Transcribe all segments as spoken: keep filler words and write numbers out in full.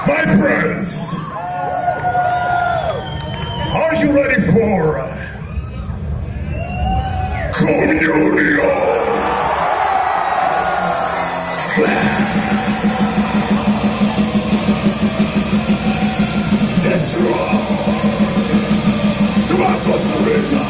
My friends, are you ready for uh, communion? That's right. Come on, Costa Rica.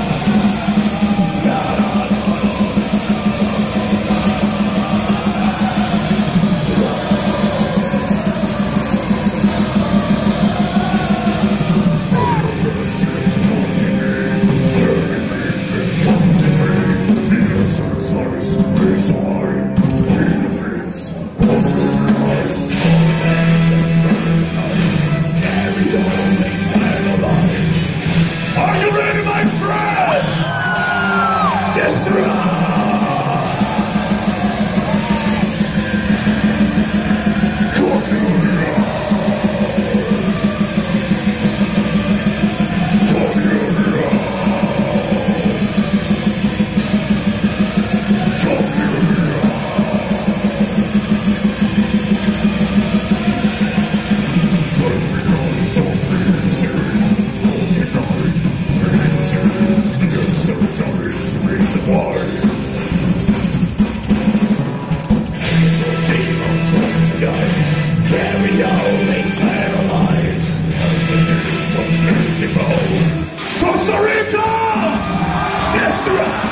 Costa Rica! Yes,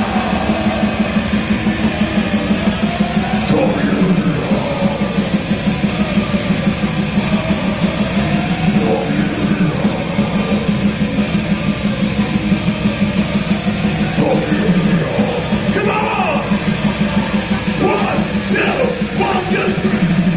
come on! One, two, one, two, three.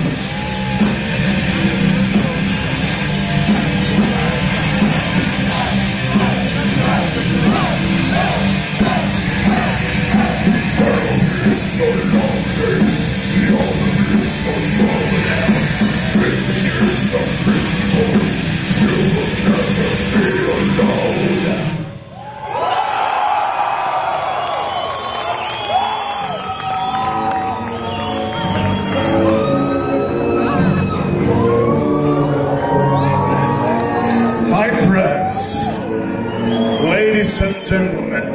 Ladies and gentlemen,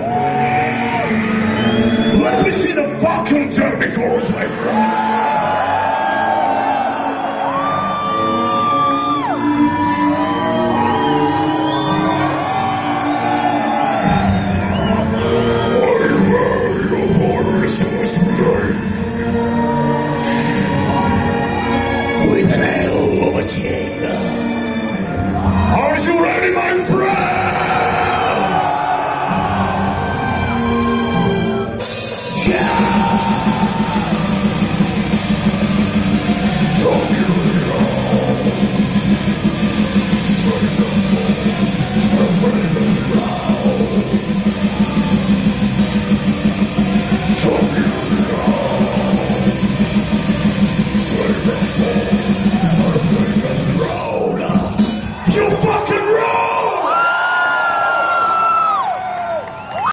let me see the fucking dirty chords, my friend. Are you ready for Christmas today? With an hell of a jingle. Are you ready, my friend?